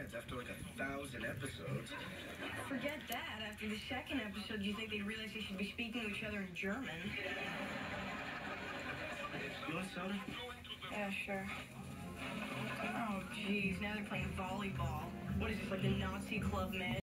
fans after like 1,000 episodes. Forget that. After the second episode, you think they'd realize they should be speaking to each other in German? You want soda? Yeah, sure. Oh, jeez. Now they're playing volleyball. What is this, like the Nazi Club Med?